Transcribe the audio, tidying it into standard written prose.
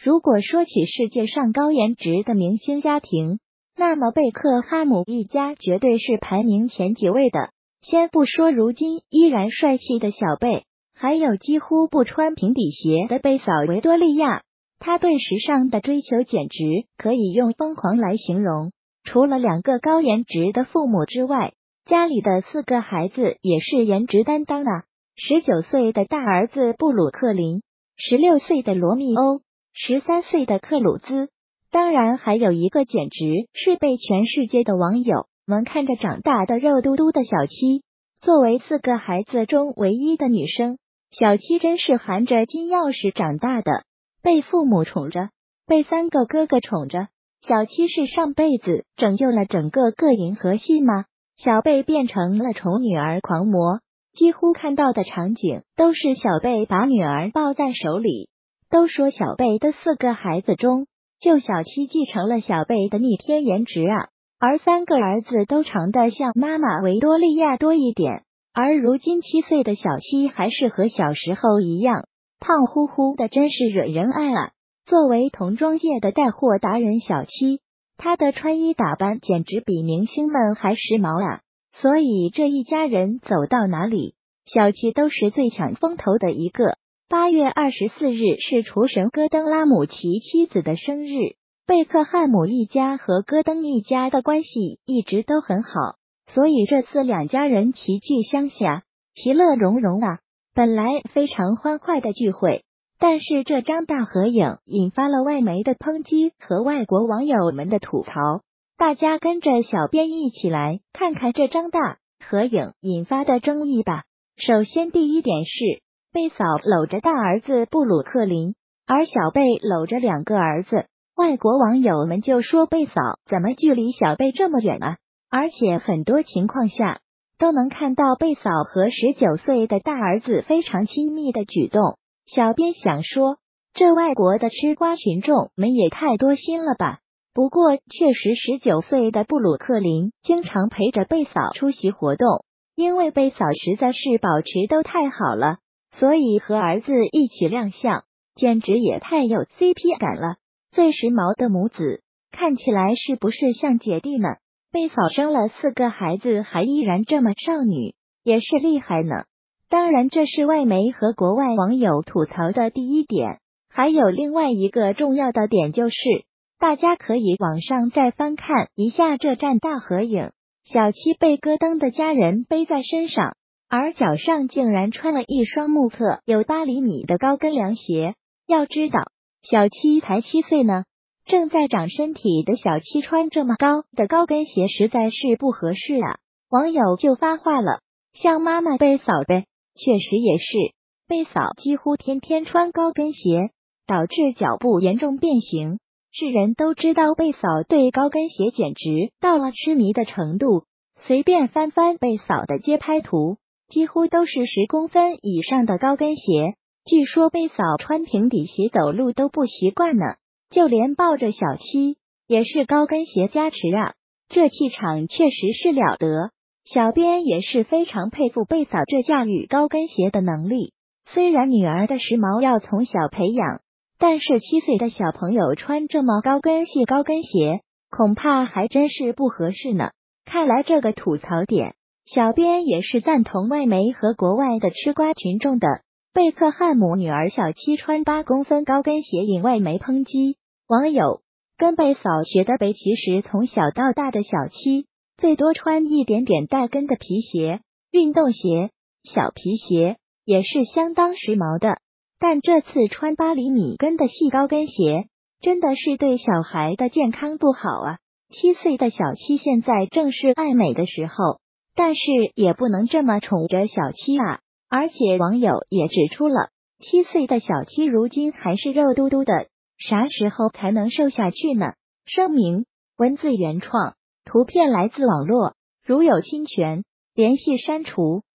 如果说起世界上高颜值的明星家庭，那么贝克汉姆一家绝对是排名前几位的。先不说如今依然帅气的小贝，还有几乎不穿平底鞋的贝嫂维多利亚，他对时尚的追求简直可以用疯狂来形容。除了2个高颜值的父母之外，家里的4个孩子也是颜值担当啊。19岁的大儿子布鲁克林，16岁的罗密欧，13岁的克鲁兹，当然还有一个简直是被全世界的网友们看着长大的肉嘟嘟的小七。作为4个孩子中唯一的女生，小七真是含着金钥匙长大的，被父母宠着，被3个哥哥宠着。小七是上辈子拯救了整个银河系吗？小贝变成了宠女儿狂魔，几乎看到的场景都是小贝把女儿抱在手里。都说小贝的4个孩子中，就小七继承了小贝的逆天颜值啊，而3个儿子都长得像妈妈维多利亚多一点。而如今7岁的小七还是和小时候一样，胖乎乎的，真是惹人爱啊。作为童装界的带货达人小七，她的穿衣打扮简直比明星们还时髦啊！所以这一家人走到哪里，小七都是最抢风头的一个。8月24日是厨神戈登拉姆齐妻子的生日，贝克汉姆一家和戈登一家的关系一直都很好，所以这次2家人齐聚乡下，其乐融融啊！本来非常欢快的聚会，但是这张大合影引发了外媒的抨击和外国网友们的吐槽。大家跟着小编一起来看看这张大合影引发的争议吧。首先第一点是，贝嫂搂着大儿子布鲁克林，而小贝搂着2个儿子。外国网友们就说贝嫂怎么距离小贝这么远啊？而且很多情况下都能看到贝嫂和19岁的大儿子非常亲密的举动。小编想说，这外国的吃瓜群众们也太多心了吧。不过确实19岁的布鲁克林经常陪着贝嫂出席活动，因为贝嫂实在是保持都太好了，所以和儿子一起亮相，简直也太有 CP 感了。最时髦的母子，看起来是不是像姐弟呢？贝嫂生了4个孩子还依然这么少女，也是厉害呢。当然这是外媒和国外网友吐槽的第一点，还有另外一个重要的点就是，大家可以网上再翻看一下这张大合影，小七被戈登的家人背在身上，而脚上竟然穿了一双目测有8厘米的高跟凉鞋。要知道，小七才7岁呢，正在长身体的小七穿这么高的高跟鞋实在是不合适啊。网友就发话了，像妈妈贝嫂呗。确实也是，贝嫂几乎天天穿高跟鞋，导致脚部严重变形。世人都知道贝嫂对高跟鞋简直到了痴迷的程度，随便翻翻贝嫂的街拍图，几乎都是10公分以上的高跟鞋。据说贝嫂穿平底鞋走路都不习惯呢，就连抱着小七也是高跟鞋加持啊，这气场确实是了得。小编也是非常佩服贝嫂这驾驭高跟鞋的能力。虽然女儿的时髦要从小培养，但是7岁的小朋友穿这么高跟鞋，恐怕还真是不合适呢。看来这个吐槽点，小编也是赞同外媒和国外的吃瓜群众的。贝克汉姆女儿小七穿8公分高跟鞋引外媒抨击，网友跟贝嫂学的呗。其实从小到大的小七最多穿一点点带跟的皮鞋、运动鞋、小皮鞋，也是相当时髦的。但这次穿8厘米跟的细高跟鞋，真的是对小孩的健康不好啊。7岁的小七现在正是爱美的时候，但是也不能这么宠着小七啊。而且网友也指出了，7岁的小七如今还是肉嘟嘟的，啥时候才能瘦下去呢？声明：文字原创，图片来自网络，如有侵权，联系删除。